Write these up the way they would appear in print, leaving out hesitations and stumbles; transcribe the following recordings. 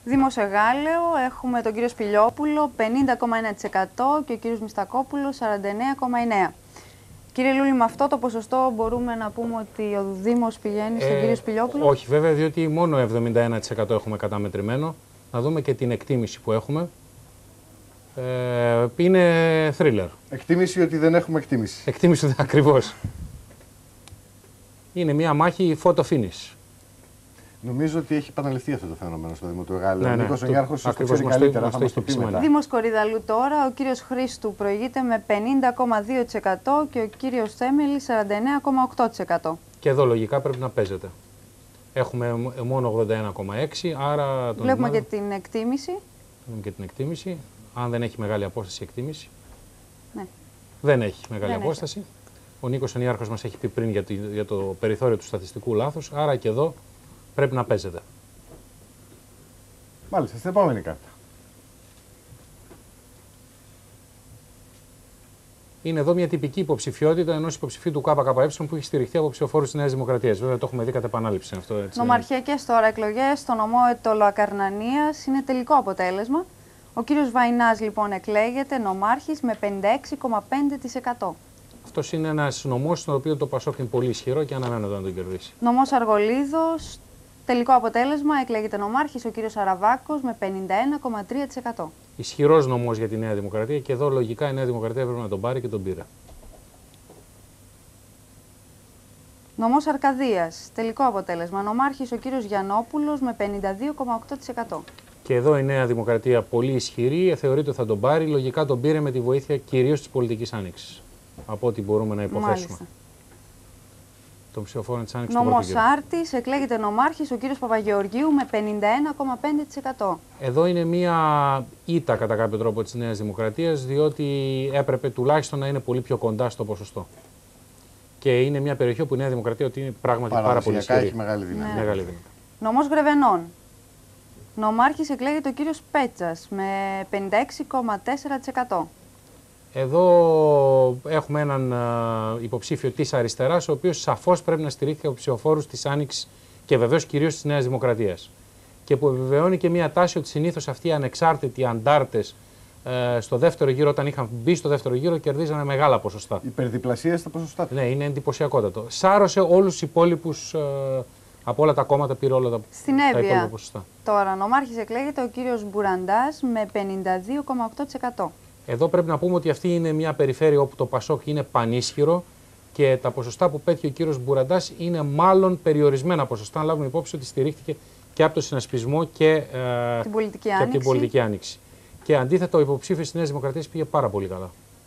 Δήμος Εγάλεο έχουμε τον κύριο Σπηλιόπουλο 50,1% και ο κύριος Μιστακόπουλος 49,9%. Κύριε Λούλη, με αυτό το ποσοστό μπορούμε να πούμε ότι ο Δήμος πηγαίνει στον κύριο Σπηλιόπουλο? Όχι βέβαια, διότι μόνο 71% έχουμε καταμετρημένο. Να δούμε και την εκτίμηση που έχουμε. Είναι θρίλερ. Εκτίμηση ότι δεν έχουμε εκτίμηση. Εκτίμηση ακριβώς. Είναι μια μάχη photo finish. Νομίζω ότι έχει επαναληφθεί αυτό το φαινόμενο στο Δήμο του Εγάλεου. Ναι, ο Νίκος Νιάρχος το ξέρει καλύτερα, θα μας το πει μετά. Δήμος Κορυδαλού τώρα, ο κύριος Χρήστου προηγείται με 50,2% και ο κύριος Θέμελης 49,8%. Και εδώ λογικά πρέπει να παίζεται. Έχουμε μόνο 81,6%, άρα... Βλέπουμε και την εκτίμηση. Βλέπουμε και την εκτίμηση. Αν δεν έχει μεγάλη απόσταση η εκτίμηση. Ναι. Δεν έχει μεγάλη απόσταση. Ο Νίκος Νιάρχος μας έχει πει πριν για το περιθώριο του στατιστικού λάθους, άρα και εδώ πρέπει να παίζεται. Μάλιστα, στην επόμενη κάρτα. Είναι εδώ μια τυπική υποψηφιότητα ενός υποψηφίου του ΚΚΕ που έχει στηριχθεί από ψηφοφόρους της Νέας Δημοκρατίας. Βέβαια το έχουμε δει κατ' επανάληψη αυτό. Νομαρχιακές τώρα εκλογές στο νομό Ετωλοακαρνανίας είναι τελικό αποτέλεσμα. Ο κύριος Βαϊνάς λοιπόν εκλέγεται νομάρχης με 56,5%. Αυτός είναι ένας νομός στον οποίο το Πασόκ είναι πολύ ισχυρό και αναμένεται να τον κερδίσει. Νομός Αργολίδος, τελικό αποτέλεσμα, εκλέγεται νομάρχης ο κύριος Αραβάκος με 51,3%. Ισχυρός νομός για τη Νέα Δημοκρατία και εδώ λογικά η Νέα Δημοκρατία πρέπει να τον πάρει και τον πήρε. Νομός Αρκαδίας, τελικό αποτέλεσμα, νομάρχης ο κύριος Γιαννόπουλος με 52,8%. Και εδώ η Νέα Δημοκρατία πολύ ισχυρή, θεωρείται ότι θα τον πάρει, λογικά τον πήρε με τη βοήθεια κυρίως της πολιτικής άνοιξης. Από ό,τι μπορούμε να υποθέσουμε. Μάλιστα. Τον ψηφοφόρο της Άνοιξης. Νομός Άρτης, εκλέγεται νομάρχης ο κύριος Παπαγεωργίου με 51,5%. Εδώ είναι μία ήττα κατά κάποιο τρόπο της Νέας Δημοκρατίας, διότι έπρεπε τουλάχιστον να είναι πολύ πιο κοντά στο ποσοστό. Και είναι μια περιοχή όπου η Νέα Δημοκρατία ότι είναι πράγματι πάρα πολύ ισχυρή. Έχει μεγάλη δύναμη. Ναι. Μεγάλη δύναμη. Νομός Γρεβενών. Νομάρχης εκλέγεται ο κύριος Πέτσας με 56,4%. Εδώ έχουμε έναν υποψήφιο της αριστεράς, ο οποίος σαφώς πρέπει να στηρίχθηκε από ψηφοφόρους της Άνοιξης και βεβαίως κυρίως της Νέας Δημοκρατίας. Και που επιβεβαιώνει και μια τάση ότι συνήθως αυτοί οι ανεξάρτητοι αντάρτες στο δεύτερο γύρο, όταν είχαν μπει στο δεύτερο γύρο, κερδίζανε μεγάλα ποσοστά. Υπερδιπλασία στα ποσοστά. Ναι, είναι εντυπωσιακότατο. Σάρωσε όλους τους υπόλοιπους, από όλα τα κόμματα πήρε όλα τα υπόλοιπα ποσοστά. Τώρα, νομάρχης εκλέγεται ο κύριος Μπουραντάς με 52,8%. Εδώ πρέπει να πούμε ότι αυτή είναι μια περιφέρεια όπου το Πασόκ είναι πανίσχυρο και τα ποσοστά που πέτυχε ο κύριος Μπουραντάς είναι μάλλον περιορισμένα ποσοστά. Αν λάβουμε υπόψη ότι στηρίχθηκε και από το συνασπισμό και από την πολιτική άνοιξη. Και αντίθετα, ο υποψήφιος της Νέας Δημοκρατίας πήγε πάρα πολύ καλά.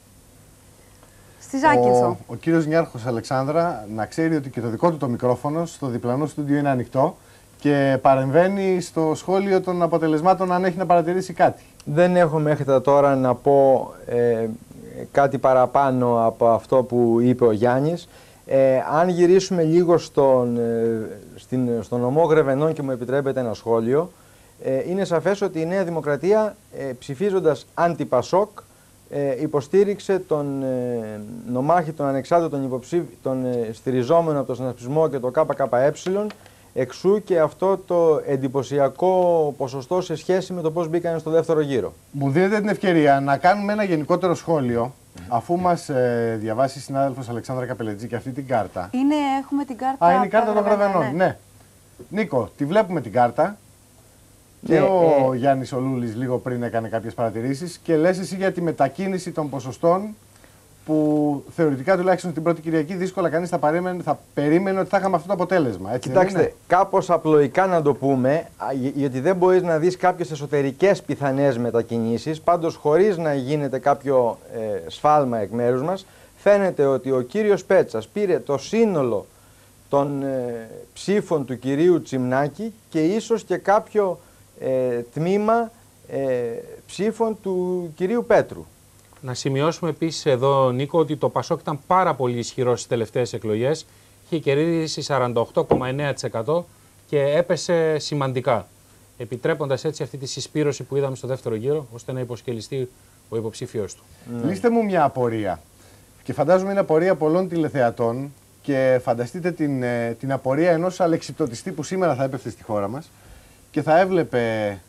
Στη Ζάκυνθο. Ο κύριος Νιάρχος, Αλεξάνδρα, να ξέρει ότι και το δικό του το μικρόφωνο στο διπλανό στούντιο είναι ανοιχτό και παρεμβαίνει στο σχόλιο των αποτελεσμάτων αν έχει να παρατηρήσει κάτι. Δεν έχω μέχρι τώρα να πω κάτι παραπάνω από αυτό που είπε ο Γιάννης. Αν γυρίσουμε λίγο στον νομό Γρεβενών και μου επιτρέπετε ένα σχόλιο, είναι σαφές ότι η Νέα Δημοκρατία ψηφίζοντας αντι-Πασόκ υποστήριξε τον νομάρχη, τον ανεξάρτητο, τον στηριζόμενο από το συνασπισμό και το ΚΚΕ, εξού και αυτό το εντυπωσιακό ποσοστό σε σχέση με το πώς μπήκαν στο δεύτερο γύρο. Μου δίνετε την ευκαιρία να κάνουμε ένα γενικότερο σχόλιο, αφού μας διαβάσει η συνάδελφος Αλεξάνδρα Καπελετζή αυτή την κάρτα. Έχουμε την κάρτα. Είναι η κάρτα των Γρεβενών, ναι. Νίκο, τη βλέπουμε την κάρτα. Και ο Γιάννης ο Λούλης λίγο πριν έκανε κάποιες παρατηρήσεις και λες εσύ για τη μετακίνηση των ποσοστών που θεωρητικά τουλάχιστον την πρώτη Κυριακή δύσκολα κανείς θα περίμενε ότι θα είχαμε αυτό το αποτέλεσμα. Έτσι. Κοιτάξτε, κάπως απλοϊκά να το πούμε, γιατί δεν μπορείς να δεις κάποιες εσωτερικές πιθανές μετακινήσεις, πάντως χωρίς να γίνεται κάποιο σφάλμα εκ μέρους μας, φαίνεται ότι ο κύριος Πέτσας πήρε το σύνολο των ψήφων του κυρίου Τσιμνάκη και ίσως και κάποιο τμήμα ψήφων του κυρίου Πέτρου. Να σημειώσουμε επίσης εδώ, Νίκο, ότι το Πασόκ ήταν πάρα πολύ ισχυρό στις τελευταίες εκλογές. Είχε κερδίσει 48,9% και έπεσε σημαντικά, επιτρέποντας έτσι αυτή τη συσπήρωση που είδαμε στο δεύτερο γύρο, ώστε να υποσκελιστεί ο υποψήφιος του. Λύστε μου μια απορία. Και φαντάζομαι είναι απορία πολλών τηλεθεατών και φανταστείτε την απορία ενός αλεξιπτωτιστή που σήμερα θα έπεφτε στη χώρα μας και θα έβλεπε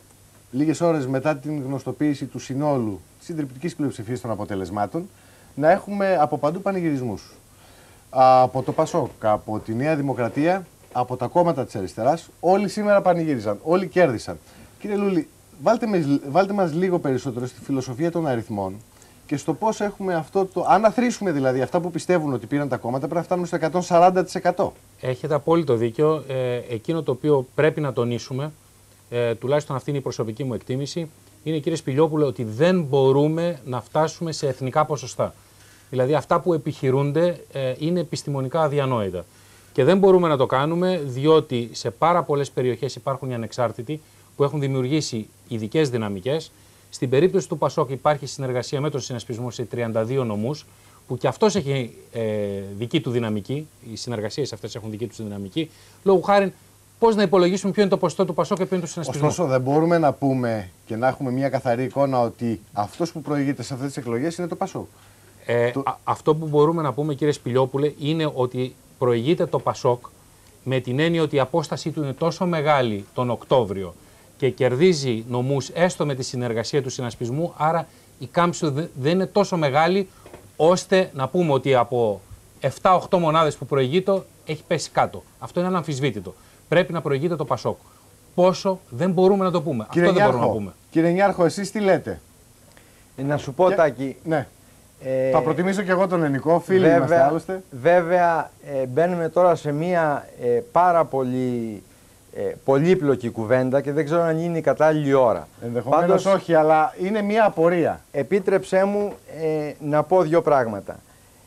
λίγες ώρες μετά την γνωστοποίηση του συνόλου της συντριπτικής πλειοψηφίας των αποτελεσμάτων, να έχουμε από παντού πανηγυρισμούς. Από το ΠΑΣΟΚ, από τη Νέα Δημοκρατία, από τα κόμματα της αριστεράς, όλοι σήμερα πανηγύριζαν, όλοι κέρδισαν. Κύριε Λούλη, βάλτε μας λίγο περισσότερο στη φιλοσοφία των αριθμών και στο πώς έχουμε αυτό το. Αν αθροίσουμε δηλαδή αυτά που πιστεύουν ότι πήραν τα κόμματα, πρέπει να φτάνουμε στο 140%. Έχετε απόλυτο δίκιο. Εκείνο το οποίο πρέπει να τονίσουμε, τουλάχιστον αυτή είναι η προσωπική μου εκτίμηση, είναι, κύριε Σπηλιόπουλε, ότι δεν μπορούμε να φτάσουμε σε εθνικά ποσοστά. Δηλαδή αυτά που επιχειρούνται είναι επιστημονικά αδιανόητα. Και δεν μπορούμε να το κάνουμε διότι σε πάρα πολλές περιοχές υπάρχουν οι ανεξάρτητοι που έχουν δημιουργήσει ειδικές δυναμικές. Στην περίπτωση του ΠΑΣΟΚ υπάρχει συνεργασία με τον συνασπισμό σε 32 νομούς, που και αυτός έχει δική του δυναμική, οι συνεργασίες αυτές έχουν δική του δυναμική. Λόγου χάριν, πώς να υπολογίσουμε ποιο είναι το ποσοστό του ΠΑΣΟΚ και ποιο είναι του συνασπισμού. Ωστόσο, δεν μπορούμε να πούμε και να έχουμε μια καθαρή εικόνα ότι αυτός που προηγείται σε αυτές τις εκλογές είναι το ΠΑΣΟΚ. Αυτό που μπορούμε να πούμε, κύριε Σπηλιόπουλε, είναι ότι προηγείται το ΠΑΣΟΚ με την έννοια ότι η απόστασή του είναι τόσο μεγάλη τον Οκτώβριο και κερδίζει νομούς έστω με τη συνεργασία του συνασπισμού, άρα η κάμψη του δεν είναι τόσο μεγάλη ώστε να πούμε ότι από 7-8 μονάδες που προηγείται έχει πέσει κάτω. Αυτό είναι αναμφισβήτητο. Πρέπει να προηγείται το ΠΑΣΟΚ. Πόσο δεν μπορούμε να το πούμε. Αυτό δεν μπορούμε να πούμε. Κύριε Νιάρχο, εσείς τι λέτε? Να σου πω, Τάκη. Ναι. Θα προτιμήσω και εγώ τον Ενικό, φίλοι είμαστε άλλωστε. Βέβαια, μπαίνουμε τώρα σε μια πάρα πολύπλοκη κουβέντα και δεν ξέρω αν είναι η κατάλληλη ώρα. Ενδεχομένως όχι, αλλά είναι μια απορία. Επίτρεψέ μου να πω δύο πράγματα.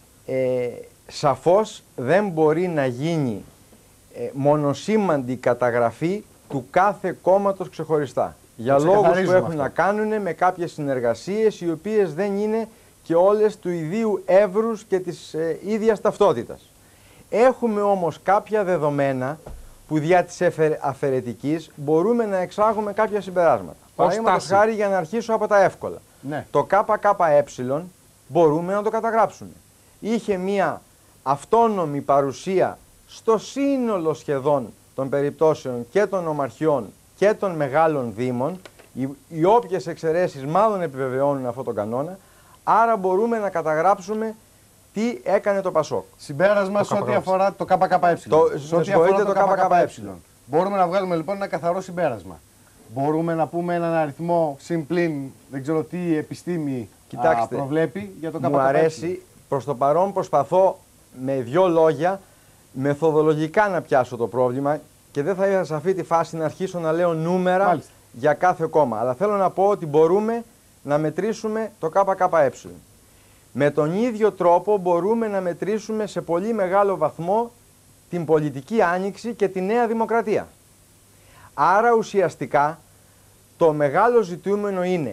Σαφώς δεν μπορεί να γίνει μονοσήμαντη καταγραφή του κάθε κόμματος ξεχωριστά. Για λόγους που έχουν να κάνουν με κάποιες συνεργασίες οι οποίες δεν είναι και όλες του ιδίου εύρους και της ίδιας ταυτότητας. Έχουμε όμως κάποια δεδομένα που δια της αφαιρετικής μπορούμε να εξάγουμε κάποια συμπεράσματα. Παραδείγματος χάρη, για να αρχίσω από τα εύκολα. Ναι. Το ΚΚΕ μπορούμε να το καταγράψουμε. Είχε μία αυτόνομη παρουσία στο σύνολο σχεδόν των περιπτώσεων και των ομαρχιών και των μεγάλων δήμων. Οι όποιες εξαιρέσεις μάλλον επιβεβαιώνουν αυτόν τον κανόνα. Άρα μπορούμε να καταγράψουμε τι έκανε το ΠΑΣΟΚ. Συμπέρασμα σε ό,τι αφορά το ΚΚΕ. Σε ό,τι αφορά το ΚΚΕ. Μπορούμε να βγάλουμε λοιπόν ένα καθαρό συμπέρασμα. Μπορούμε να πούμε έναν αριθμό συμπλήν, δεν ξέρω τι επιστήμη προβλέπει για το ΚΚΕ. Μου αρέσει, προς το παρόν προσπαθώ με δύο λόγια μεθοδολογικά να πιάσω το πρόβλημα και δεν θα ήθελα σε αυτή τη φάση να αρχίσω να λέω νούμερα για κάθε κόμμα. Αλλά θέλω να πω ότι μπορούμε να μετρήσουμε το ΚΚΕ. Με τον ίδιο τρόπο μπορούμε να μετρήσουμε σε πολύ μεγάλο βαθμό την πολιτική άνοιξη και τη Νέα Δημοκρατία. Άρα ουσιαστικά το μεγάλο ζητούμενο είναι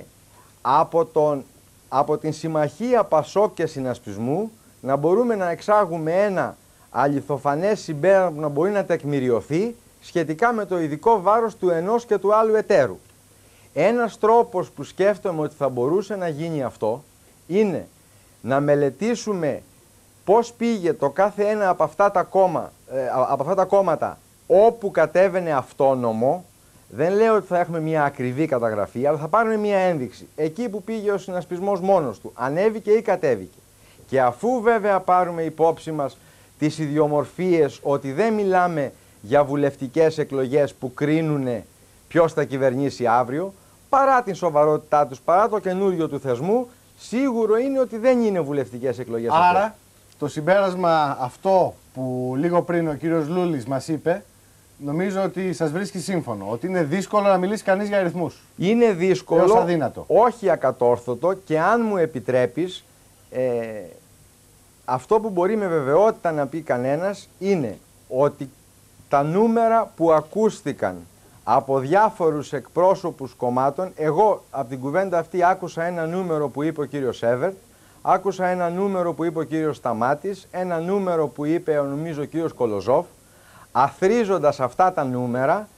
από την συμμαχία ΠΑΣΟΚ και συνασπισμού να μπορούμε να εξάγουμε ένα αληθοφανές συμπέρασμα που να μπορεί να τεκμηριωθεί σχετικά με το ειδικό βάρος του ενός και του άλλου εταίρου. Ένας τρόπος που σκέφτομαι ότι θα μπορούσε να γίνει αυτό είναι να μελετήσουμε πώς πήγε το κάθε ένα από αυτά τα κόμματα όπου κατέβαινε αυτόνομο. Δεν λέω ότι θα έχουμε μια ακριβή καταγραφή, αλλά θα πάρουμε μια ένδειξη. Εκεί που πήγε ο συνασπισμός μόνος του, ανέβηκε ή κατέβηκε. Και αφού βέβαια πάρουμε υπόψη μας τις ιδιομορφίες ότι δεν μιλάμε για βουλευτικές εκλογές που κρίνουν ποιος θα κυβερνήσει αύριο, παρά την σοβαρότητά τους, παρά το καινούριο του θεσμού, σίγουρο είναι ότι δεν είναι βουλευτικές εκλογές. Άρα, το συμπέρασμα αυτό που λίγο πριν ο κύριος Λούλης μας είπε, νομίζω ότι σας βρίσκει σύμφωνο, ότι είναι δύσκολο να μιλήσει κανείς για αριθμούς. Είναι δύσκολο, όχι ακατόρθωτο, και αν μου επιτρέπεις, αυτό που μπορεί με βεβαιότητα να πει κανένας είναι ότι τα νούμερα που ακούστηκαν από διάφορους εκπρόσωπους κομμάτων, εγώ από την κουβέντα αυτή άκουσα ένα νούμερο που είπε ο κύριος Έβερτ, άκουσα ένα νούμερο που είπε ο κύριος Σταμάτης, ένα νούμερο που είπε νομίζω ο κύριος Κολοζόφ. Αθρίζοντας αυτά τα νούμερα,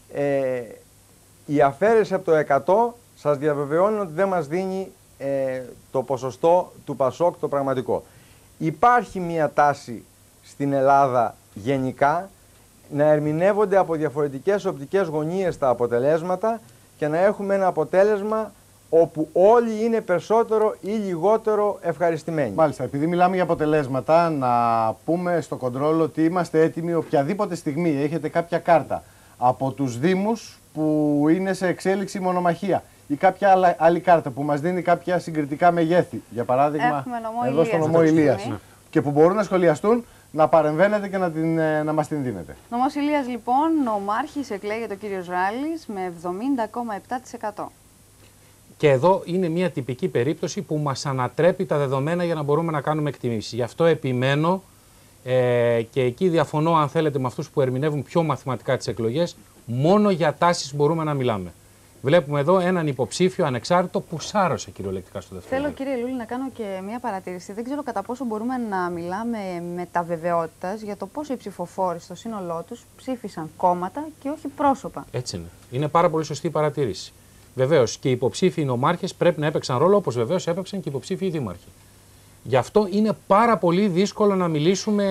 η αφαίρεση από το 100 σας διαβεβαιώνει ότι δεν μας δίνει το ποσοστό του ΠΑΣΟΚ το πραγματικό. Υπάρχει μια τάση στην Ελλάδα γενικά να ερμηνεύονται από διαφορετικές οπτικές γωνίες τα αποτελέσματα και να έχουμε ένα αποτέλεσμα όπου όλοι είναι περισσότερο ή λιγότερο ευχαριστημένοι. Μάλιστα, επειδή μιλάμε για αποτελέσματα, να πούμε στο κοντρόλ ότι είμαστε έτοιμοι οποιαδήποτε στιγμή έχετε κάποια κάρτα από τους Δήμους που είναι σε εξέλιξη μονομαχία ή κάποια άλλη κάρτα που μας δίνει κάποια συγκριτικά μεγέθη. Για παράδειγμα, εδώ στο νομό Ηλίας. Και που μπορούν να σχολιαστούν, να παρεμβαίνετε και να μας την δίνετε. Νομός Ηλίας, λοιπόν, νομάρχης εκλέγεται ο κύριος Ράλης με 70,7%. Και εδώ είναι μια τυπική περίπτωση που μας ανατρέπει τα δεδομένα για να μπορούμε να κάνουμε εκτιμήσεις. Γι' αυτό επιμένω και εκεί διαφωνώ, αν θέλετε, με αυτούς που ερμηνεύουν πιο μαθηματικά τις εκλογές. Μόνο για τάσεις μπορούμε να μιλάμε. Βλέπουμε εδώ έναν υποψήφιο ανεξάρτητο που σάρωσε κυριολεκτικά στο δεύτερο. Θέλω, κύριε Λούλη, να κάνω και μια παρατήρηση. Δεν ξέρω κατά πόσο μπορούμε να μιλάμε με τα βεβαιότητας για το πόσο οι ψηφοφόροι στο σύνολό τους ψήφισαν κόμματα και όχι πρόσωπα. Έτσι είναι. Είναι πάρα πολύ σωστή η παρατήρηση. Βεβαίως και οι υποψήφιοι νομάρχες πρέπει να έπαιξαν ρόλο, όπως βεβαίως έπαιξαν και οι υποψήφιοι δήμαρχοι. Γι' αυτό είναι πάρα πολύ δύσκολο να μιλήσουμε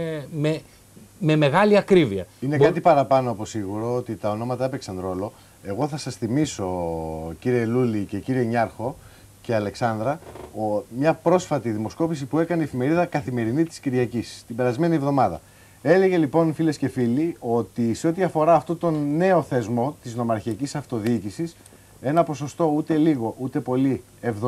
με μεγάλη ακρίβεια. Είναι κάτι παραπάνω από σίγουρο ότι τα ονόματα έπαιξαν ρόλο. Εγώ θα σας θυμίσω, κύριε Λούλη και κύριε Νιάρχο και Αλεξάνδρα, μια πρόσφατη δημοσκόπηση που έκανε η εφημερίδα Καθημερινή της Κυριακής την περασμένη εβδομάδα. Έλεγε λοιπόν, φίλες και φίλοι, ότι σε ό,τι αφορά αυτόν τον νέο θεσμό της νομαρχιακής αυτοδιοίκησης, ένα ποσοστό ούτε λίγο ούτε πολύ,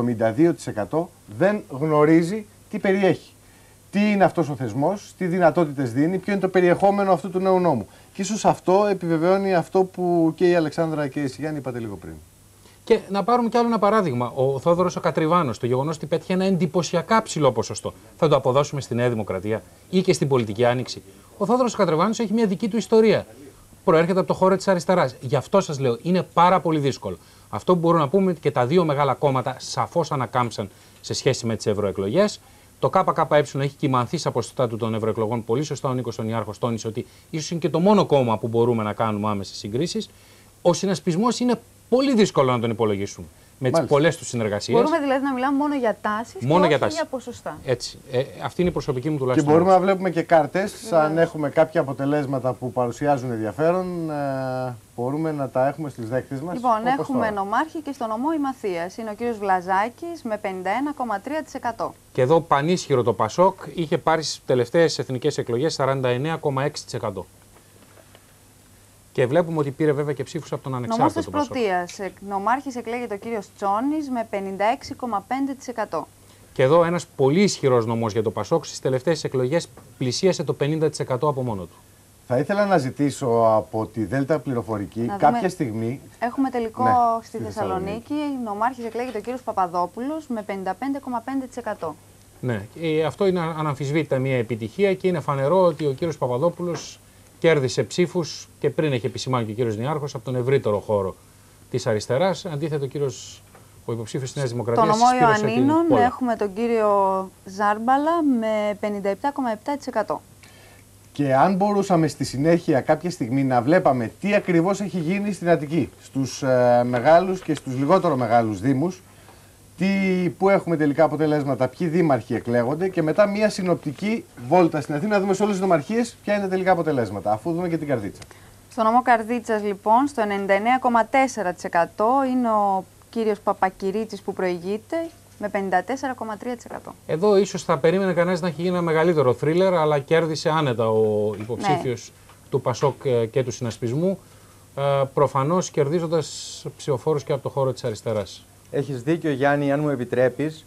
72% δεν γνωρίζει τι περιέχει. Τι είναι αυτός ο θεσμός, τι δυνατότητες δίνει, ποιο είναι το περιεχόμενο αυτού του νέου νόμου. Και ίσως αυτό επιβεβαιώνει αυτό που και η Αλεξάνδρα και η Σιγάννη είπατε λίγο πριν. Και να πάρουμε κι άλλο ένα παράδειγμα. Ο Θόδωρος ο Κατριβάνος, το γεγονός ότι πέτυχε ένα εντυπωσιακά ψηλό ποσοστό. Θα το αποδώσουμε στη Νέα Δημοκρατία ή και στην πολιτική άνοιξη. Ο Θόδωρος ο Κατριβάνος έχει μια δική του ιστορία. Προέρχεται από το χώρο της αριστεράς. Γι' αυτό σας λέω, είναι πάρα πολύ δύσκολο. Αυτό που μπορούμε να πούμε είναι ότι και τα δύο μεγάλα κόμματα σαφώς ανακάμψαν σε σχέση με τις ευρωεκλογές. Το ΚΚΕ έχει κυμανθεί στα ποσοστά του των ευρωεκλογών. Πολύ σωστά ο Νίκος ο Νιάρχος τόνισε ότι ίσως είναι και το μόνο κόμμα που μπορούμε να κάνουμε άμεσες συγκρίσεις. Ο συνασπισμός είναι πολύ δύσκολο να τον υπολογίσουμε με τις πολλές του συνεργασίες. Μπορούμε δηλαδή να μιλάμε μόνο για τάσεις και όχι για ποσοστά. Έτσι. Αυτή είναι η προσωπική μου τουλάχιστον. Και μπορούμε να βλέπουμε και κάρτες. Αν έχουμε κάποια αποτελέσματα που παρουσιάζουν ενδιαφέρον, μπορούμε να τα έχουμε στις δέκτες μας. Λοιπόν, έχουμε νομάρχη και στο νομό Ημαθίας. Είναι ο κύριος Βλαζάκης με 51,3%. Και εδώ πανίσχυρο το Πασόκ είχε πάρει στις τελευταίες εθνικές εκλογές 49,6%. Και βλέπουμε ότι πήρε βέβαια και ψήφους από τον ανεξάρτητο Νομός της Πρωτείας. Νομάρχης εκλέγεται ο κύριος Τσόνης με 56,5%. Και εδώ ένας πολύ ισχυρός νομός για το Πασόκ στις τελευταίες εκλογές πλησίασε το 50% από μόνο του. Θα ήθελα να ζητήσω από τη Δέλτα Πληροφορική κάποια στιγμή. Έχουμε τελικό στη Θεσσαλονίκη. Νομάρχης εκλέγεται ο κύριος Παπαδόπουλος με 55,5%. Ναι, αυτό είναι αναμφισβήτητα μια επιτυχία και είναι φανερό ότι ο κύριος Παπαδόπουλος κέρδισε ψήφους και πριν έχει επισημάνει και ο κύριος Νιάρχος από τον ευρύτερο χώρο της αριστεράς. Αντίθετα, ο υποψήφιος της Νέας Δημοκρατίας. Στο νομό Ιωαννίνων έχουμε τον κύριο Ζάρμπαλα με 57,7%. Και αν μπορούσαμε στη συνέχεια κάποια στιγμή να βλέπαμε τι ακριβώς έχει γίνει στην Αττική, στους μεγάλους και στους λιγότερο μεγάλους δήμους, πού έχουμε τελικά αποτελέσματα, ποιοι δήμαρχοι εκλέγονται και μετά μια συνοπτική βόλτα στην Αθήνα να δούμε σε όλες τις νομαρχίες ποια είναι τα τελικά αποτελέσματα, αφού δούμε και την Καρδίτσα. Στο νομό Καρδίτσας λοιπόν, στο 99,4% είναι ο κύριος Παπακυρίτσης που προηγείται με 54,3%. Εδώ ίσως θα περίμενε κανένας να έχει γίνει ένα μεγαλύτερο θρίλερ, αλλά κέρδισε άνετα ο υποψήφιος του Πασόκ και του συνασπισμού, προφανώς κερδίζοντας ψηφοφόρους και από το χώρο της αριστεράς. Έχεις δίκιο, Γιάννη, αν μου επιτρέπεις.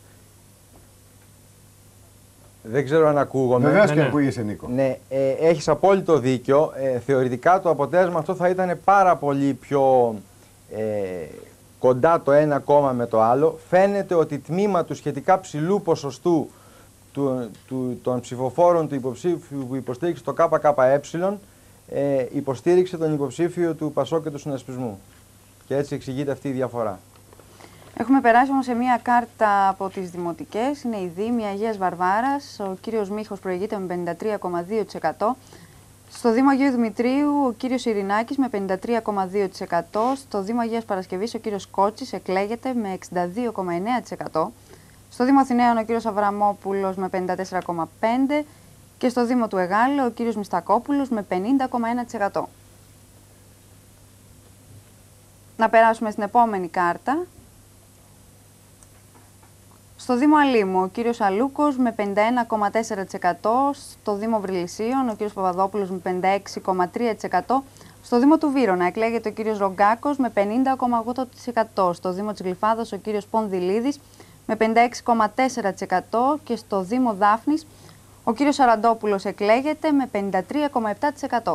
Δεν ξέρω αν ακούγομαι. Βεβαίως και ακούγεσαι, Νίκο. Ναι, έχεις απόλυτο δίκιο. Θεωρητικά το αποτέλεσμα αυτό θα ήταν πάρα πολύ πιο κοντά το ένα κόμμα με το άλλο. Φαίνεται ότι τμήμα του σχετικά ψηλού ποσοστού των ψηφοφόρων του υποψήφιου που υποστήριξε το ΚΚΕ υποστήριξε τον υποψήφιο του Πασόκ και του συνασπισμού. Και έτσι εξηγείται αυτή η διαφορά. Έχουμε περάσει όμως σε μία κάρτα από τις δημοτικές. Είναι η Δήμη Αγίας Βαρβάρας. Ο κύριος Μίχος προηγείται με 53,2%. Στο Δήμο Αγίου Δημητρίου ο κύριος Ειρηνάκης με 53,2%. Στο Δήμο Αγίας Παρασκευής ο κύριος Κότσης εκλέγεται με 62,9%. Στο Δήμο Αθηναίων ο κύριος Αβραμόπουλος με 54,5%. Και στο Δήμο του Εγάλεω ο κύριος Μιστακόπουλος με 50,1%. Να περάσουμε στην επόμενη κάρτα. Στο Δήμο Αλήμου, ο κύριος Αλούκος με 51,4%, στο Δήμο Βρυλισσίων, ο κύριος Παπαδόπουλος με 56,3%, στο Δήμο του Βύρωνα εκλέγεται ο κύριος Ρογκάκος με 50,8%, στο Δήμο της Γλυφάδας ο κύριος Πονδυλίδης με 56,4% και στο Δήμο Δάφνης ο κύριος Σαραντόπουλος εκλέγεται με 53,7%.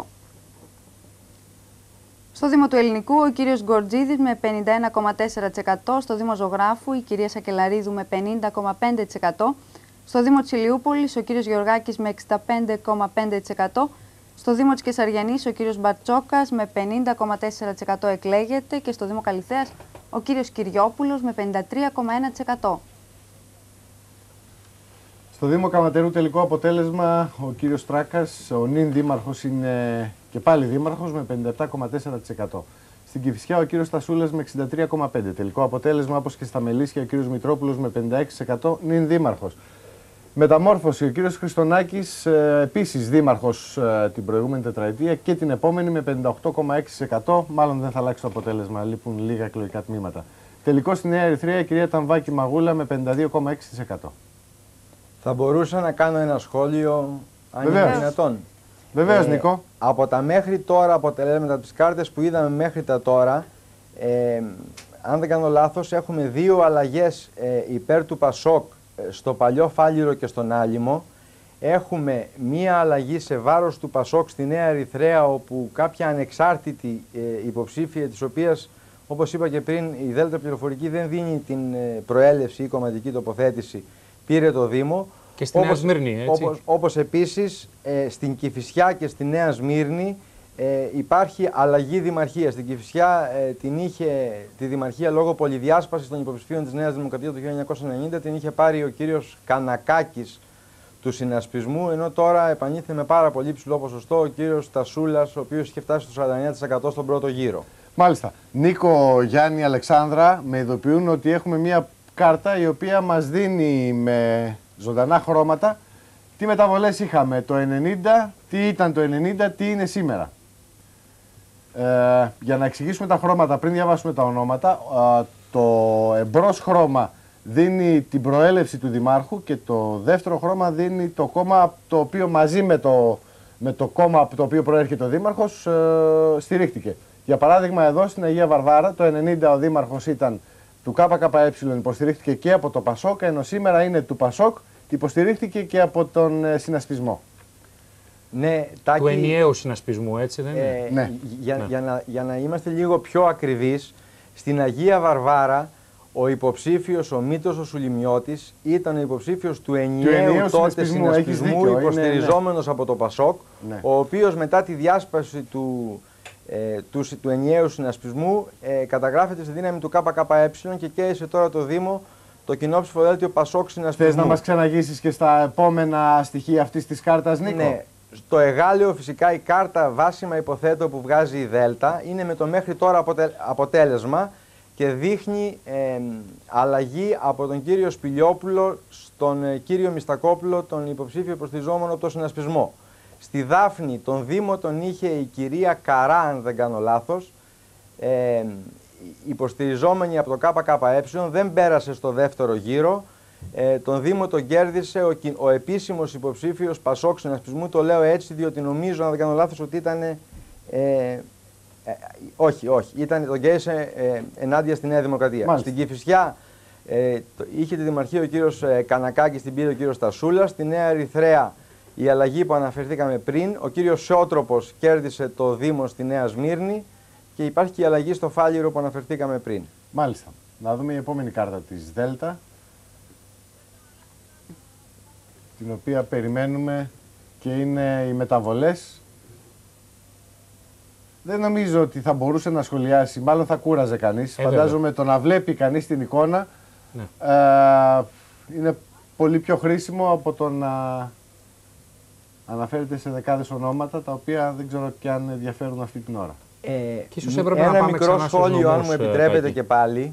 Στο Δήμο του Ελληνικού, ο κύριος Γκορτζίδης με 51,4%, στο Δήμο Ζωγράφου η κυρία Σακελαρίδου με 50,5%, στο Δήμο της Ηλιούπολης ο κύριος Γεωργάκης με 65,5%, στο Δήμο της Κεσαριανής ο κύριος Μπαρτσόκας με 50,4% εκλέγεται και στο Δήμο Καλιθέας ο κύριος Κυριόπουλος με 53,1%. Στο Δήμο Καματερού τελικό αποτέλεσμα ο κύριος Τράκας, ο νυν δήμαρχος, είναι και πάλι δήμαρχος με 57,4%. Στην Κηφισιά ο κύριος Στασούλας με 63,5%. Τελικό αποτέλεσμα όπως και στα Μελίσια ο κύριος Μητρόπουλος με 56% νυν δήμαρχος. Μεταμόρφωση ο κύριος Χριστονάκης, επίσης δήμαρχος την προηγούμενη τετραετία και την επόμενη με 58,6%. Μάλλον δεν θα αλλάξει το αποτέλεσμα, λείπουν λίγα εκλογικά τμήματα. Τελικό στη Νέα Ερυθρέα η κυρία Ταμβάκη Μαγούλα με 52,6%. Θα μπορούσα να κάνω ένα σχόλιο, αν είναι δυνατόν. Βεβαίως, Νίκο. Από τα μέχρι τώρα αποτελέσματα, τις κάρτες που είδαμε μέχρι τα τώρα, αν δεν κάνω λάθος, έχουμε δύο αλλαγές υπέρ του Πασόκ στο Παλιό Φάληρο και στον Άλυμο. Έχουμε μία αλλαγή σε βάρος του Πασόκ στη Νέα Ερυθρέα, όπου κάποια ανεξάρτητη υποψήφια, της οποίας, όπως είπα και πριν, η Δέλτα Πληροφορική δεν δίνει την προέλευση ή κομματική τοποθέτηση, πήρε το Δήμο. Και στη Νέα Σμύρνη, έτσι. Όπως επίσης στην Κηφισιά και στη Νέα Σμύρνη υπάρχει αλλαγή δημαρχίας. Στην Κηφισιά την είχε τη δημαρχία λόγω πολυδιάσπασης των υποψηφίων της Νέας Δημοκρατίας το 1990, την είχε πάρει ο κύριος Κανακάκης του συνασπισμού, ενώ τώρα επανήλθε με πάρα πολύ ψηλό ποσοστό ο κύριος Τασούλας, ο οποίος είχε φτάσει στο 49% στον πρώτο γύρο. Μάλιστα. Νίκο, Γιάννη, Αλεξάνδρα, με ειδοποιούν ότι έχουμε μία κάρτα η οποία μας δίνει με ζωντανά χρώματα τι μεταβολές είχαμε το 90, τι ήταν το 90, τι είναι σήμερα. Για να εξηγήσουμε τα χρώματα, πριν διαβάσουμε τα ονόματα, το εμπρός χρώμα δίνει την προέλευση του Δημάρχου και το δεύτερο χρώμα δίνει το κόμμα το οποίο μαζί με το κόμμα από το οποίο προέρχεται ο Δήμαρχος στηρίχτηκε. Για παράδειγμα, εδώ στην Αγία Βαρβάρα το 90 ο Δήμαρχος ήταν του ΚΚΕ, υποστηρίχθηκε και από το Πασόκ, ενώ σήμερα είναι του Πασόκ και υποστηρίχθηκε και από τον συνασπισμό. Ναι, Τάκη, του ενιαίου συνασπισμού, έτσι δεν είναι? Ναι. Για να είμαστε λίγο πιο ακριβείς, στην Αγία Βαρβάρα ο υποψήφιος, ο Μήτος ο Σουλημιώτης, ήταν ο υποψήφιος του ενιαίου τότε συνασπισμού, υποστηριζόμενος από το Πασόκ, ναι, ο οποίος μετά τη διάσπαση του ενιαίου συνασπισμού καταγράφεται στη δύναμη του ΚΚΕ και καίησε τώρα το Δήμο το κοινό ψηφοδέλτιο Πασόκ συνασπισμού. Θες να μας ξαναγήσεις και στα επόμενα στοιχεία αυτής της κάρτας, Νίκο? Ναι. Στο Εγάλεο φυσικά η κάρτα βάσιμα υποθέτω που βγάζει η Δέλτα είναι με το μέχρι τώρα αποτέλεσμα και δείχνει αλλαγή από τον κύριο Σπηλιόπουλο στον κύριο Μιστακόπουλο, τον υποψήφιο υποστηριζόμενο από το συνασπισμό. Στη Δάφνη τον Δήμο τον είχε η κυρία Καρά, αν δεν κάνω λάθος, υποστηριζόμενη από το ΚΚΕ, δεν πέρασε στο δεύτερο γύρο. Τον Δήμο τον κέρδισε ο επίσημος υποψήφιος Πασόκ συνασπισμού, το λέω έτσι διότι νομίζω, αν δεν κάνω λάθος, ότι ήταν... όχι, τον κέρδισε ενάντια στη Νέα Δημοκρατία. Μάλιστα. Στην Κηφισιά είχε τη δημαρχία ο κύριος Κανακάκης, την πήρε ο κύριος Τασούλας. Στη Νέα Ερυθρέα η αλλαγή που αναφερθήκαμε πριν, ο κύριος Σιότροπος κέρδισε το Δήμο στη Νέα Σμύρνη και υπάρχει και η αλλαγή στο Φάληρο που αναφερθήκαμε πριν. Μάλιστα. Να δούμε η επόμενη κάρτα της Δέλτα, την οποία περιμένουμε και είναι οι μεταβολές. Δεν νομίζω ότι θα μπορούσε να σχολιάσει, μάλλον θα κούραζε κανείς. Φαντάζομαι το να βλέπει κανείς την εικόνα, ναι, είναι πολύ πιο χρήσιμο από το να αναφέρεται σε δεκάδες ονόματα, τα οποία δεν ξέρω και αν ενδιαφέρουν αυτή την ώρα. Και ίσως έπρεπε ένα να πάμε μικρό σχόλιο, αν μου επιτρέπετε Τάκη, και πάλι.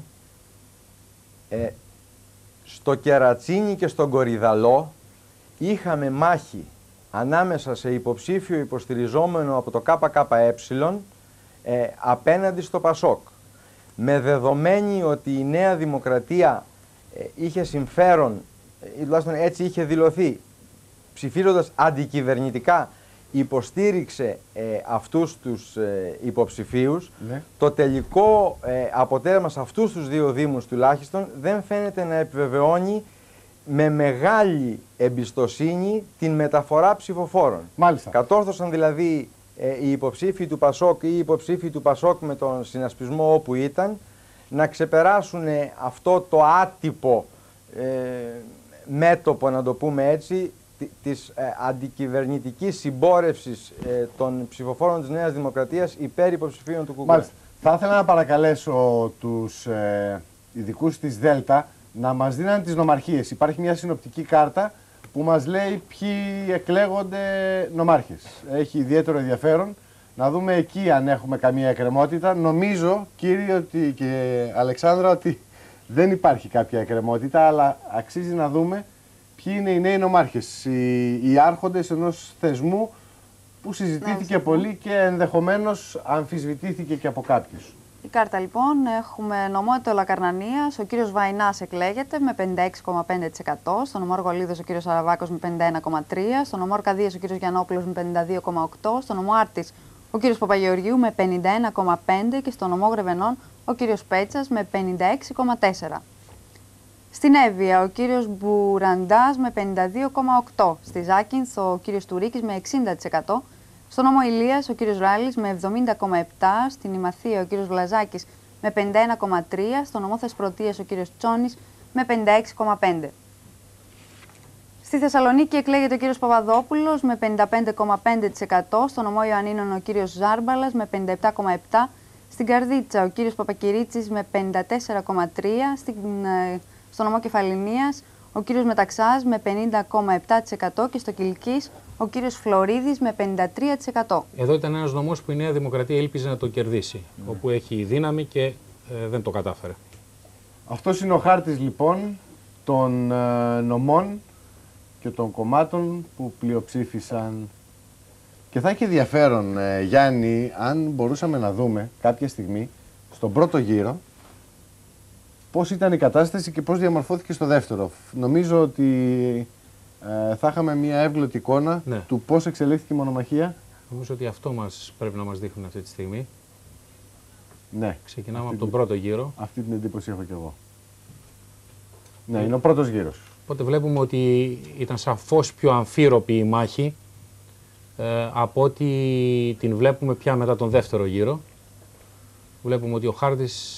Στο Κερατσίνι και στον Κορυδαλό είχαμε μάχη ανάμεσα σε υποψήφιο υποστηριζόμενο από το ΚΚΕ απέναντι στο Πασόκ. με δεδομένη ότι η Νέα Δημοκρατία είχε συμφέρον, ή τουλάχιστον έτσι είχε δηλωθεί, ψηφίζοντας αντικυβερνητικά, υποστήριξε αυτούς τους υποψηφίους, ναι. Το τελικό αποτέλεσμα σε αυτούς τους δύο δήμους τουλάχιστον δεν φαίνεται να επιβεβαιώνει με μεγάλη εμπιστοσύνη την μεταφορά ψηφοφόρων. Μάλιστα. Κατόρθωσαν δηλαδή οι υποψήφοι του ΠΑΣΟΚ ή οι υποψήφοι του ΠΑΣΟΚ με τον συνασπισμό όπου ήταν να ξεπεράσουν αυτό το άτυπο μέτωπο, να το πούμε έτσι, της αντικυβερνητικής συμπόρευσης των ψηφοφόρων της Νέας Δημοκρατίας υπέρ υποψηφίων του ΚΚΕ. Μάλιστα. Θα ήθελα να παρακαλέσω τους ειδικούς της ΔΕΛΤΑ να μας δίνουν τις νομαρχίες. Υπάρχει μια συνοπτική κάρτα που μας λέει ποιοι εκλέγονται νομάρχες. Έχει ιδιαίτερο ενδιαφέρον να δούμε εκεί αν έχουμε καμία εκκρεμότητα. Νομίζω, κύριε και Αλεξάνδρα, ότι δεν υπάρχει κάποια εκκρεμότητα, αλλά αξίζει να δούμε ποιοι είναι οι νέοι νομάρχες, οι άρχοντες ενός θεσμού που συζητήθηκε πολύ και ενδεχομένως αμφισβητήθηκε και από κάποιους. Η κάρτα λοιπόν, έχουμε νομό Λακαρνανίας, ο κύριος Βαϊνάς εκλέγεται με 56,5%, στον νομό Αργολίδος ο κύριος Αραβάκος με 51,3%, στον νομό Αρκαδίας ο κύριος Γιαννόπουλος με 52,8%, στον νομό Άρτης ο κύριος Παπαγεωργίου με 51,5% και στον νομό Γρεβενών ο κύριος Πέτσας με 56,4%. Στην Εύβοια ο κύριος Μπουραντάς με 52,8%, στη Ζάκυνθ ο κύριος Τουρίκης με 60%, στον νομό Ηλίας ο κύριος Ράλης με 70,7%, στην Ημαθία ο κύριος Βλαζάκης με 51,3%, στον νομό Θεσπρωτείας ο κύριος Τσόνης με 56,5%. Στη Θεσσαλονίκη εκλέγεται ο κύριος Παπαδόπουλος με 55,5%, στον νομό Ιωαννίνων ο κύριος Ζάρμπαλας με 57,7%, στην Καρδίτσα ο κύριος Παπακυρίτσης με 54,3%, στον νομό Κεφαληνίας ο κύριος Μεταξάς με 50,7% και στο Κιλκής ο κύριος Φλωρίδης με 53%. Εδώ ήταν ένας νομός που η Νέα Δημοκρατία ήλπιζε να το κερδίσει, όπου έχει δύναμη και δεν το κατάφερε. Αυτός είναι ο χάρτης λοιπόν των νομών και των κομμάτων που πλειοψήφισαν. Και θα έχει ενδιαφέρον, Γιάννη, αν μπορούσαμε να δούμε κάποια στιγμή στον πρώτο γύρο πώς ήταν η κατάσταση και πώς διαμορφώθηκε στο δεύτερο. Νομίζω ότι θα είχαμε μια εύγλωτη εικόνα του πώς εξελίχθηκε η μονομαχία. Νομίζω ότι αυτό πρέπει να μας δείχνουν αυτή τη στιγμή. Ναι. Ξεκινάμε από τον πρώτο γύρο. Αυτή την εντύπωση έχω κι εγώ. Ναι, είναι ο πρώτος γύρος. Οπότε βλέπουμε ότι ήταν σαφώς πιο αμφίροπη η μάχη από ότι την βλέπουμε πια μετά τον δεύτερο γύρο. Βλέπουμε ότι ο χάρτης...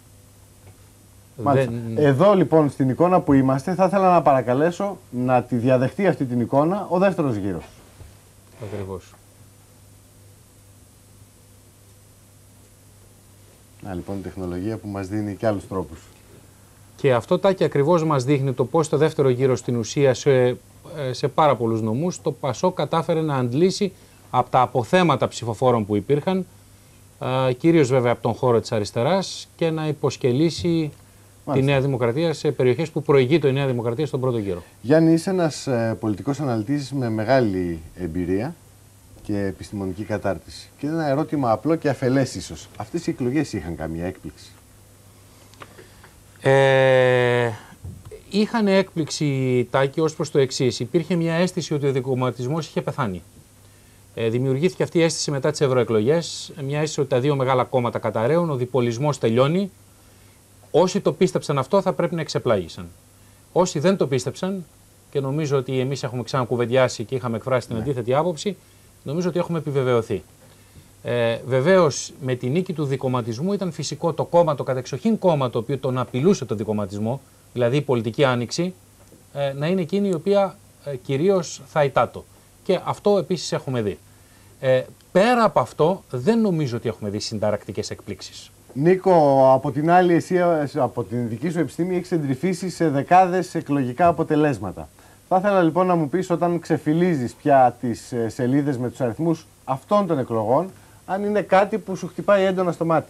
Εδώ λοιπόν στην εικόνα που είμαστε θα ήθελα να παρακαλέσω να τη διαδεχτεί αυτή την εικόνα ο δεύτερος γύρος. Ακριβώς. Να λοιπόν η τεχνολογία που μας δίνει και άλλους τρόπους. Και αυτό Τάκη ακριβώς μας δείχνει το πώς το δεύτερο γύρο στην ουσία σε πάρα πολλούς νομούς το ΠΑΣΟΚ κατάφερε να αντλήσει από τα αποθέματα ψηφοφόρων που υπήρχαν, κυρίως βέβαια από τον χώρο της αριστεράς, και να υποσκελίσει τη Νέα Δημοκρατία σε περιοχές που προηγείται η Νέα Δημοκρατία στον πρώτο γύρο. Γιάννη, είσαι ένας πολιτικός αναλυτής με μεγάλη εμπειρία και επιστημονική κατάρτιση. Και ένα ερώτημα απλό και αφελές ίσως. Αυτές οι εκλογές είχαν καμία έκπληξη? Είχαν έκπληξη, Τάκη, ως προς το εξής. Υπήρχε μια αίσθηση ότι ο δικομματισμός είχε πεθάνει. Δημιουργήθηκε αυτή η αίσθηση μετά τις ευρωεκλογές. Μια αίσθηση ότι τα δύο μεγάλα κόμματα καταραίουν, ο διπολισμός τελειώνει. Όσοι το πίστεψαν αυτό θα πρέπει να εξεπλάγησαν. Όσοι δεν το πίστεψαν, και νομίζω ότι εμείς έχουμε ξανακουβεντιάσει και είχαμε εκφράσει την αντίθετη άποψη, νομίζω ότι έχουμε επιβεβαιωθεί. Βεβαίως, με τη νίκη του δικομματισμού ήταν φυσικό το κόμμα, το κατεξοχήν κόμμα το οποίο τον απειλούσε το δικομματισμό, δηλαδή η πολιτική άνοιξη, να είναι εκείνη η οποία κυρίως θα ητάτω. Και αυτό επίσης έχουμε δει. Πέρα από αυτό, δεν νομίζω ότι έχουμε δει συνταρακτικές εκπλήξεις. Νίκο, από την άλλη, εσύ από την δική σου επιστήμη έχεις εντρυφήσει σε δεκάδες εκλογικά αποτελέσματα. Θα ήθελα λοιπόν να μου πεις, όταν ξεφυλίζεις πια τις σελίδες με τους αριθμούς αυτών των εκλογών, αν είναι κάτι που σου χτυπάει έντονα στο μάτι.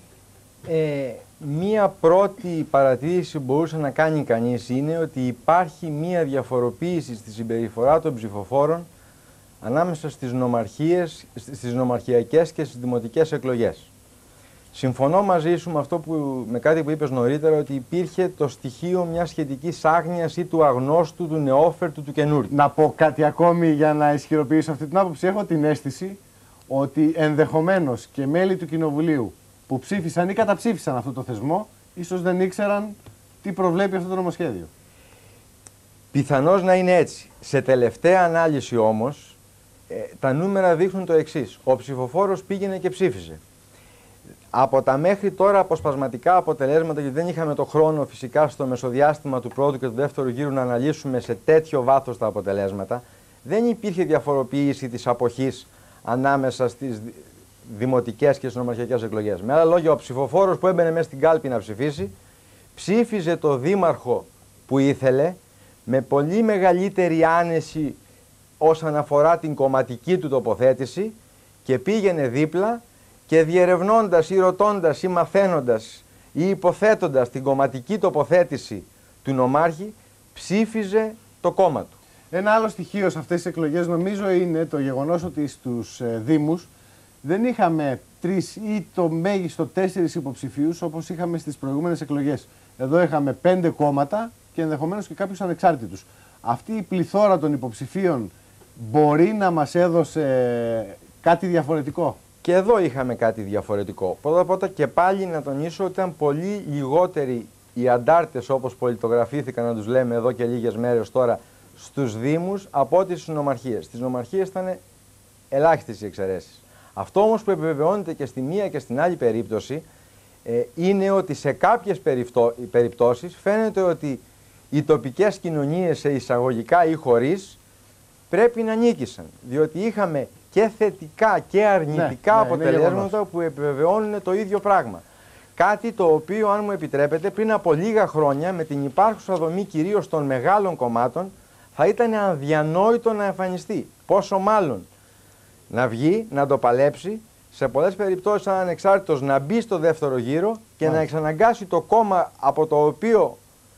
Μία πρώτη παρατήρηση που μπορούσε να κάνει κανείς είναι ότι υπάρχει μία διαφοροποίηση στη συμπεριφορά των ψηφοφόρων ανάμεσα στις νομαρχίες, στις νομαρχιακές και στις δημοτικές εκλογές. Συμφωνώ μαζί σου με, με κάτι που είπες νωρίτερα, ότι υπήρχε το στοιχείο μιας σχετικής άγνοιας ή του αγνώστου, του νεόφερτου, του καινούριου. Να πω κάτι ακόμη για να ισχυροποιήσω αυτή την άποψη. Έχω την αίσθηση ότι ενδεχομένως και μέλη του Κοινοβουλίου που ψήφισαν ή καταψήφισαν αυτό το θεσμό, ίσως δεν ήξεραν τι προβλέπει αυτό το νομοσχέδιο. Πιθανώς να είναι έτσι. Σε τελευταία ανάλυση όμως, τα νούμερα δείχνουν το εξής. Ο ψηφοφόρος πήγαινε και ψήφισε. Από τα μέχρι τώρα αποσπασματικά αποτελέσματα, γιατί δεν είχαμε το χρόνο φυσικά στο μεσοδιάστημα του πρώτου και του δεύτερου γύρου να αναλύσουμε σε τέτοιο βάθος τα αποτελέσματα, δεν υπήρχε διαφοροποίηση της αποχής ανάμεσα στις δημοτικές και στις νομαρχιακές εκλογές. Με άλλα λόγια, ο ψηφοφόρος που έμπαινε μέσα στην κάλπη να ψηφίσει, ψήφιζε το δήμαρχο που ήθελε, με πολύ μεγαλύτερη άνεση όσον αφορά την κομματική του τοποθέτηση, και πήγαινε δίπλα και διερευνώντας ή ρωτώντας ή μαθαίνοντας ή υποθέτοντας την κομματική τοποθέτηση του νομάρχη, ψήφιζε το κόμμα του. Ένα άλλο στοιχείο σε αυτές τις εκλογές νομίζω είναι το γεγονός ότι στους δήμους δεν είχαμε 3 ή το μέγιστο 4 υποψηφίους όπως είχαμε στις προηγούμενες εκλογές. Εδώ είχαμε 5 κόμματα και ενδεχομένως και κάποιους ανεξάρτητους. Αυτή η πληθώρα των υποψηφίων μπορεί να μας έδωσε κάτι διαφορετικό. Και εδώ είχαμε κάτι διαφορετικό. Πρώτα και πάλι να τονίσω ότι ήταν πολύ λιγότεροι οι αντάρτες, όπως πολιτογραφήθηκαν να τους λέμε εδώ και λίγες μέρες τώρα, στους δήμους από ό,τι στις νομαρχίες. Στις νομαρχίες ήταν ελάχιστες οι εξαιρέσεις. Αυτό όμως που επιβεβαιώνεται και στη μία και στην άλλη περίπτωση είναι ότι σε κάποιες περιπτώσεις φαίνεται ότι οι τοπικές κοινωνίες, σε εισαγωγικά ή χωρίς, πρέπει να νίκησαν. Διότι είχαμε και θετικά και αρνητικά αποτελέσματα που επιβεβαιώνουν το ίδιο πράγμα. Κάτι το οποίο, αν μου επιτρέπετε, πριν από λίγα χρόνια, με την υπάρχουσα δομή κυρίως των μεγάλων κομμάτων, θα ήταν αδιανόητο να εμφανιστεί. Πόσο μάλλον να βγει, να το παλέψει, σε πολλές περιπτώσεις σαν ανεξάρτητος να μπει στο δεύτερο γύρο και να εξαναγκάσει το κόμμα από το οποίο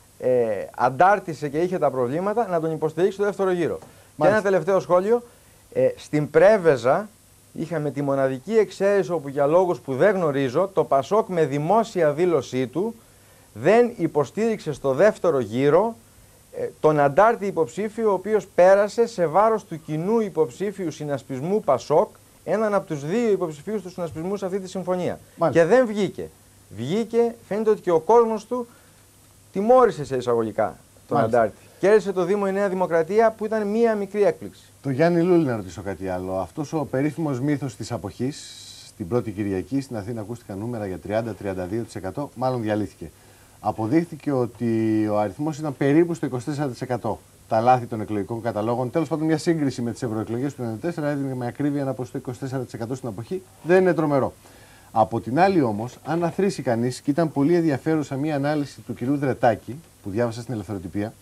αντάρτησε και είχε τα προβλήματα να τον υποστηρίξει στο δεύτερο γύρο. Και ένα τελευταίο σχόλιο. Στην Πρέβεζα είχαμε τη μοναδική εξαίρεση όπου, για λόγους που δεν γνωρίζω, το Πασόκ με δημόσια δήλωσή του δεν υποστήριξε στο δεύτερο γύρο τον αντάρτη υποψήφιο, ο οποίος πέρασε σε βάρος του κοινού υποψήφιου συνασπισμού Πασόκ, έναν από τους 2 υποψηφίους του συνασπισμού σε αυτή τη συμφωνία. Και δεν βγήκε. Βγήκε, φαίνεται ότι και ο κόσμος του τιμώρησε σε εισαγωγικά τον αντάρτη. Κέρδισε το Δήμο η Νέα Δημοκρατία, που ήταν μία μικρή έκπληξη. Το Γιάννη Λούλη να ρωτήσω κάτι άλλο. Αυτός ο περίφημος μύθος της αποχής, στην πρώτη Κυριακή στην Αθήνα ακούστηκαν νούμερα για 30-32%, μάλλον διαλύθηκε. Αποδείχθηκε ότι ο αριθμός ήταν περίπου στο 24%. Τα λάθη των εκλογικών καταλόγων, τέλος πάντων μια σύγκριση με τις ευρωεκλογές του 1994, έδινε με ακρίβεια ένα ποσοστό 24% στην αποχή. Δεν είναι τρομερό. Από την άλλη όμως, αν αθροίσει κανείς, και ήταν πολύ ενδιαφέρουσα μια ανάλυση του κυρίου Δρετάκη, που διάβασα στην Ελευθεροτυπία,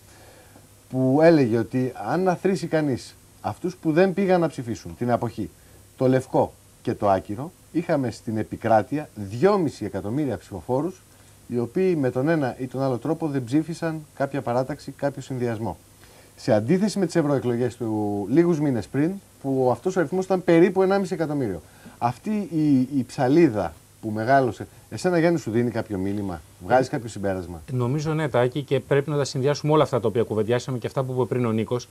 που έλεγε ότι αν αθροίσει κανείς αυτούς που δεν πήγαν να ψηφίσουν, την αποχή, το λευκό και το άκυρο, είχαμε στην επικράτεια 2,5 εκατομμύρια ψηφοφόρους, οι οποίοι με τον ένα ή τον άλλο τρόπο δεν ψήφισαν κάποια παράταξη, κάποιο συνδυασμό. Σε αντίθεση με τις ευρωεκλογές του λίγους μήνες πριν, που αυτός ο αριθμός ήταν περίπου 1,5 εκατομμύριο. Αυτή η ψαλίδα που μεγάλωσε, εσένα Γιάννη σου δίνει κάποιο μήνυμα, βγάζεις κάποιο συμπέρασμα? Νομίζω ναι, Τάκη, και πρέπει να τα συνδυάσουμε όλα αυτά τα οποία κουβεντιάσαμε και αυτά που είπε πριν ο Νίκος.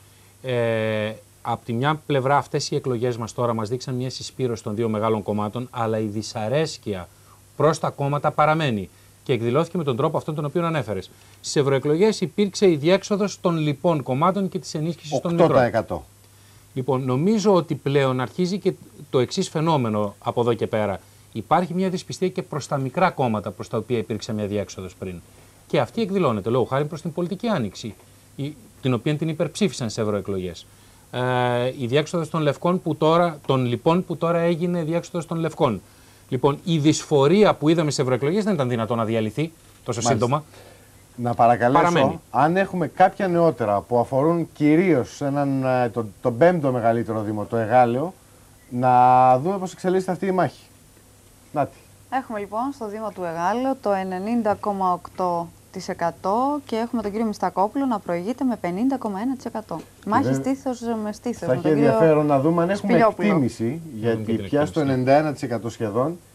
Από τη μια πλευρά, αυτές οι εκλογές μας τώρα μας δείξαν μια συσπήρωση των 2 μεγάλων κομμάτων, αλλά η δυσαρέσκεια προς τα κόμματα παραμένει και εκδηλώθηκε με τον τρόπο αυτόν τον οποίο ανέφερες. Στις ευρωεκλογές υπήρξε η διέξοδος των λοιπών κομμάτων και της ενίσχυσης των μικρών. 8%. Λοιπόν, νομίζω ότι πλέον αρχίζει και το εξής φαινόμενο από εδώ και πέρα. Υπάρχει μια δυσπιστία και προς τα μικρά κόμματα, προς τα οποία υπήρξε μια διέξοδος πριν. Και αυτή εκδηλώνεται λόγω χάρη προς την πολιτική άνοιξη, την οποία την υπερψήφισαν σε ευρωεκλογές. Η διέξοδος των λευκών των λοιπών που τώρα έγινε διέξοδος των λευκών. Λοιπόν, η δυσφορία που είδαμε σε ευρωεκλογές δεν ήταν δυνατόν να διαλυθεί τόσο σύντομα. Να παρακαλέσω, παραμένει. Αν έχουμε κάποια νεότερα που αφορούν κυρίως τον 5ο μεγαλύτερο δήμο, το Εγάλεο, να δούμε πώς εξελίσσεται αυτή η μάχη. Νάτι. Έχουμε λοιπόν στο Δήμο του Εγάλεο το 90,8% και έχουμε τον κύριο Μιστακόπουλο να προηγείται με 50,1%. Μάχη στήθος με στήθος. Θα έχει ενδιαφέρον να δούμε αν έχουμε εκτίμηση, γιατί πια στο 91% σχεδόν